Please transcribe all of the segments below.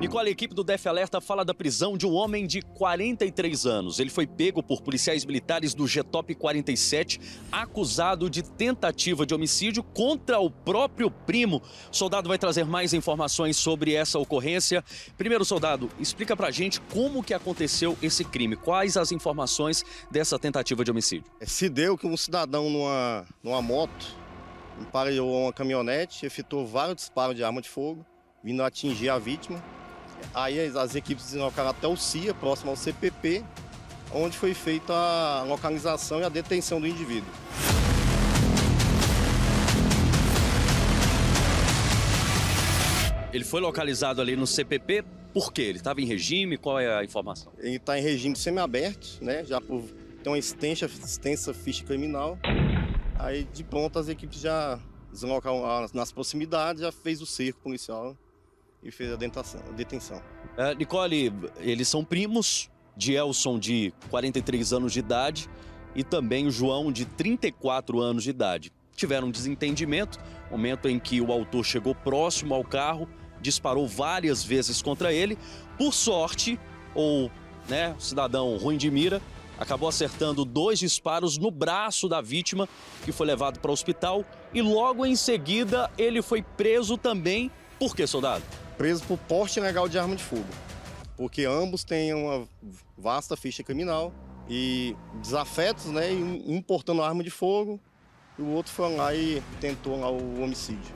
Nicole, a equipe do DF Alerta fala da prisão de um homem de 43 anos. Ele foi pego por policiais militares do GTOP 47, acusado de tentativa de homicídio contra o próprio primo. O soldado vai trazer mais informações sobre essa ocorrência. Primeiro, soldado, explica pra gente como que aconteceu esse crime. Quais as informações dessa tentativa de homicídio? Se deu que um cidadão numa moto emparelhou uma caminhonete, efetuou vários disparos de arma de fogo, vindo atingir a vítima. Aí as equipes deslocaram até o CIA, próximo ao CPP, onde foi feita a localização e a detenção do indivíduo. Ele foi localizado ali no CPP, por quê? Ele estava em regime? Qual é a informação? Ele está em regime semiaberto, né? Já por ter uma extensa ficha criminal. Aí de pronto as equipes já deslocaram nas proximidades, já fez o cerco policial e fez a detenção. Nicole, eles são primos, de Elson, de 43 anos de idade, e também o João, de 34 anos de idade. Tiveram um desentendimento, momento em que o autor chegou próximo ao carro, disparou várias vezes contra ele. Por sorte, o cidadão ruim de mira, acabou acertando 2 disparos no braço da vítima, que foi levado para o hospital, e logo em seguida ele foi preso também. Por quê, soldado? Preso por porte ilegal de arma de fogo, porque ambos têm uma vasta ficha criminal e desafetos, né, um portando arma de fogo e o outro foi lá e tentou lá o homicídio.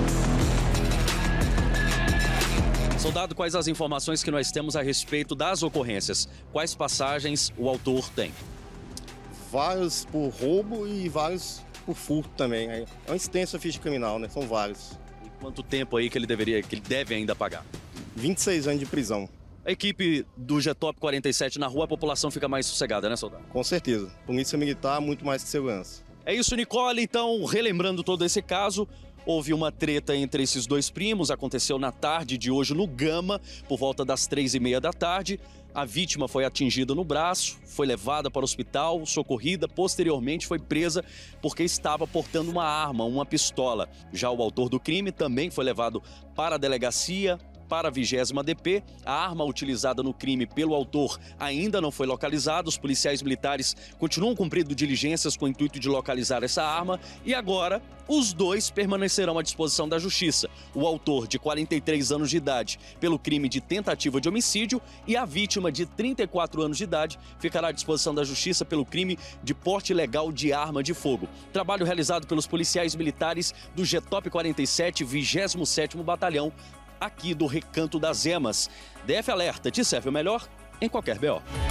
Soldado, quais as informações que nós temos a respeito das ocorrências? Quais passagens o autor tem? Vários por roubo e vários por furto também. É uma extensa ficha criminal, né? São vários. Quanto tempo aí que ele deve ainda pagar? 26 anos de prisão. A equipe do GTOP 47 na rua, a população fica mais sossegada, né, soldado? Com certeza. Polícia Militar, muito mais que segurança. É isso, Nicole. Então, relembrando todo esse caso, houve uma treta entre esses 2 primos, aconteceu na tarde de hoje no Gama, por volta das 3h30 da tarde. A vítima foi atingida no braço, foi levada para o hospital, socorrida, posteriormente foi presa porque estava portando uma arma, uma pistola. Já o autor do crime também foi levado para a delegacia, para a 20ª DP. A arma utilizada no crime pelo autor ainda não foi localizada. Os policiais militares continuam cumprindo diligências com o intuito de localizar essa arma e agora os 2 permanecerão à disposição da justiça. O autor, de 43 anos de idade, pelo crime de tentativa de homicídio, e a vítima, de 34 anos de idade, ficará à disposição da justiça pelo crime de porte ilegal de arma de fogo. Trabalho realizado pelos policiais militares do GTOP 47, 27º Batalhão, aqui do Recanto das Emas. DF Alerta, te serve o melhor em qualquer BO.